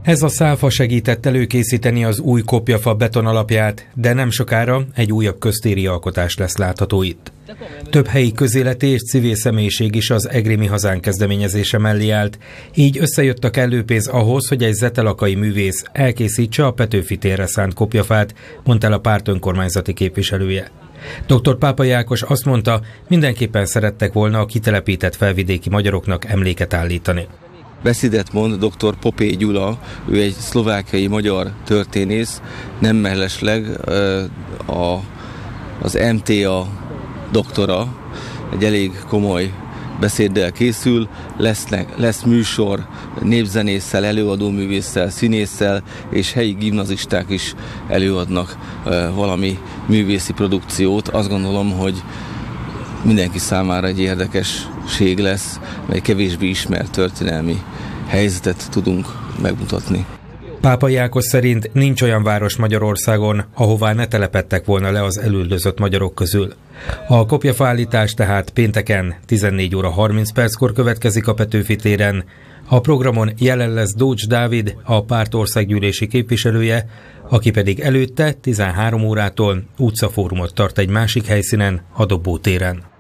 Ez a szálfa segített előkészíteni az új kopjafa betonalapját, de nem sokára egy újabb köztéri alkotás lesz látható itt. Több helyi közéleti és civil személyiség is az Egri Mi Hazánk kezdeményezése mellé állt, így összejött a kellő pénz ahhoz, hogy egy zetelakai művész elkészítse a Petőfi térre szánt kopjafát, mondta el a párt önkormányzati képviselője. Dr. Pápai Ákos azt mondta, mindenképpen szerettek volna a kitelepített felvidéki magyaroknak emléket állítani. Beszédet mond dr. Popé Gyula, ő egy szlovákiai magyar történész, nem mellesleg az MTA doktora, egy elég komoly beszéddel készül, lesz műsor népzenésszel, előadóművésszel, színésszel, és helyi gimnazisták is előadnak valami művészi produkciót. Azt gondolom, hogy mindenki számára egy érdekesség lesz, egy kevésbé ismert történelmi helyzetet tudunk megmutatni. Pápai Ákos szerint nincs olyan város Magyarországon, ahová ne telepedtek volna le az elüldözött magyarok közül. A kopjafaállítás tehát pénteken 14 óra 30 perckor következik a Petőfi téren. A programon jelen lesz Dócs Dávid, a párt országgyűlési képviselője, aki pedig előtte 13 órától utcafórumot tart egy másik helyszínen, a Dobó téren.